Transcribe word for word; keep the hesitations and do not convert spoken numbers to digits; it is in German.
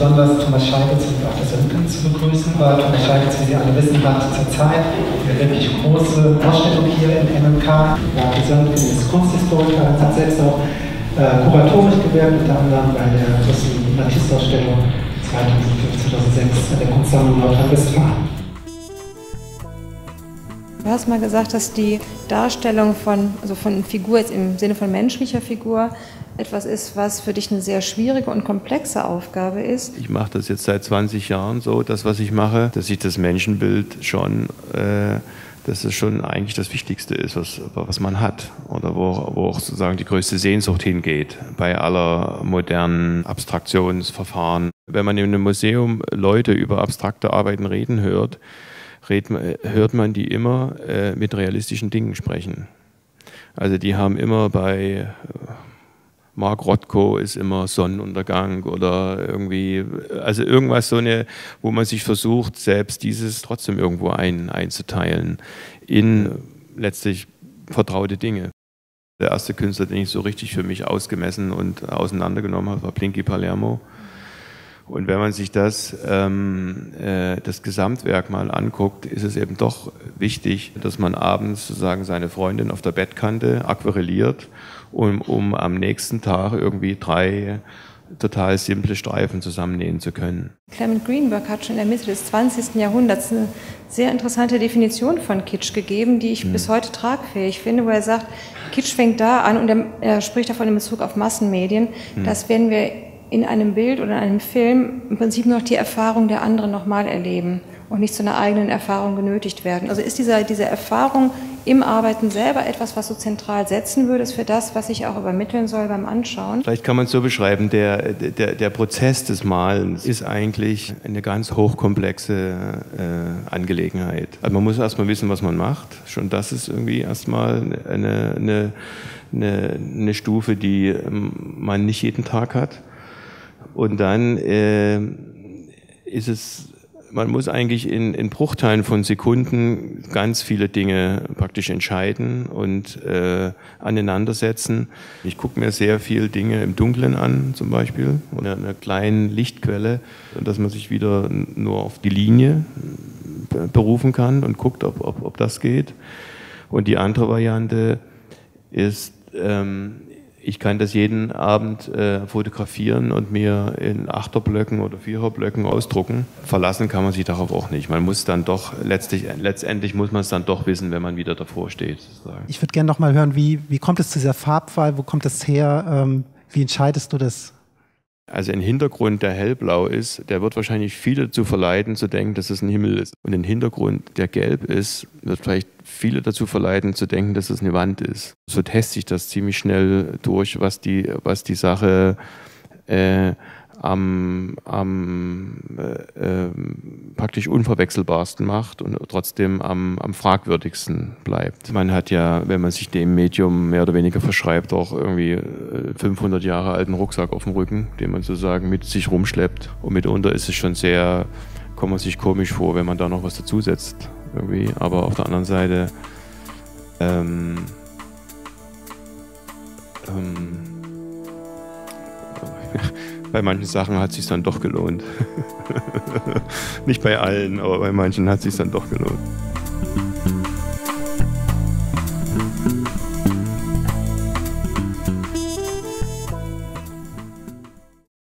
besonders Thomas Scheibitz und auch das Röntgen zu begrüßen. Aber Thomas Scheibitz, wie Sie alle wissen, hat zurzeit eine wirklich große Ausstellung hier im M M K. Ja, Röntgen ist Kunsthistoriker, hat selbst auch äh, kuratorisch gewirkt, unter anderem bei der großen Matisse-Ausstellung zweitausendfünf, zweitausendsechs an der Kunstsammlung Nordrhein-Westfalen. Du hast mal gesagt, dass die Darstellung von, also von Figur jetzt im Sinne von menschlicher Figur etwas ist, was für dich eine sehr schwierige und komplexe Aufgabe ist. Ich mache das jetzt seit zwanzig Jahren so, das was ich mache, dass ich das Menschenbild schon, äh, dass es schon eigentlich das Wichtigste ist, was, was man hat oder wo, wo auch sozusagen die größte Sehnsucht hingeht bei aller modernen Abstraktionsverfahren. Wenn man in einem Museum Leute über abstrakte Arbeiten reden hört, hört man die immer äh, mit realistischen Dingen sprechen. Also die haben immer bei äh, Mark Rothko ist immer Sonnenuntergang oder irgendwie, also irgendwas so eine, wo man sich versucht, selbst dieses trotzdem irgendwo ein, einzuteilen in letztlich vertraute Dinge. Der erste Künstler, den ich so richtig für mich ausgemessen und auseinandergenommen habe, war Plinky Palermo. Und wenn man sich das, ähm, äh, das Gesamtwerk mal anguckt, ist es eben doch wichtig, dass man abends sozusagen seine Freundin auf der Bettkante aquarelliert, um, um am nächsten Tag irgendwie drei total simple Streifen zusammennähen zu können. Clement Greenberg hat schon in der Mitte des zwanzigsten Jahrhunderts eine sehr interessante Definition von Kitsch gegeben, die ich hm. bis heute tragfähig finde, wo er sagt, Kitsch fängt da an, und er, er spricht davon in Bezug auf Massenmedien, hm. dass wenn wir in einem Bild oder in einem Film im Prinzip nur noch die Erfahrung der anderen nochmal erleben und nicht zu einer eigenen Erfahrung genötigt werden. Also ist diese, diese Erfahrung im Arbeiten selber etwas, was so zentral setzen würde, ist für das, was ich auch übermitteln soll beim Anschauen? Vielleicht kann man es so beschreiben, der, der, der Prozess des Malens ist eigentlich eine ganz hochkomplexe äh, Angelegenheit. Also man muss erstmal wissen, was man macht. Schon das ist irgendwie erstmal eine, eine, eine, eine Stufe, die man nicht jeden Tag hat. Und dann äh, ist es, man muss eigentlich in, in Bruchteilen von Sekunden ganz viele Dinge praktisch entscheiden und äh, aneinandersetzen. Ich gucke mir sehr viel Dinge im Dunkeln an, zum Beispiel, oder einer kleinen Lichtquelle, dass man sich wieder nur auf die Linie berufen kann und guckt, ob, ob, ob das geht. Und die andere Variante ist, ähm, ich kann das jeden Abend äh, fotografieren und mir in Achterblöcken oder Viererblöcken ausdrucken. Verlassen kann man sich darauf auch nicht. Man muss dann doch, letztlich, letztendlich muss man es dann doch wissen, wenn man wieder davor steht. Sozusagen. Ich würde gerne noch mal hören, wie, wie kommt es zu dieser Farbwahl, wo kommt es her, ähm, wie entscheidest du das? Also ein Hintergrund, der hellblau ist, der wird wahrscheinlich viele dazu verleiten, zu denken, dass es ein Himmel ist. Und ein Hintergrund, der gelb ist, wird vielleicht viele dazu verleiten, zu denken, dass es eine Wand ist. So teste ich das ziemlich schnell durch, was die, was die Sache äh, am, am äh, äh, praktisch unverwechselbarsten macht und trotzdem am, am fragwürdigsten bleibt. Man hat ja, wenn man sich dem Medium mehr oder weniger verschreibt, auch irgendwie fünfhundert Jahre alten Rucksack auf dem Rücken, den man sozusagen mit sich rumschleppt. Und mitunter ist es schon sehr, kommt man sich komisch vor, wenn man da noch was dazusetzt. Irgendwie. Aber auf der anderen Seite ähm, ähm, bei manchen Sachen hat es sich dann doch gelohnt. Nicht bei allen, aber bei manchen hat es sich dann doch gelohnt.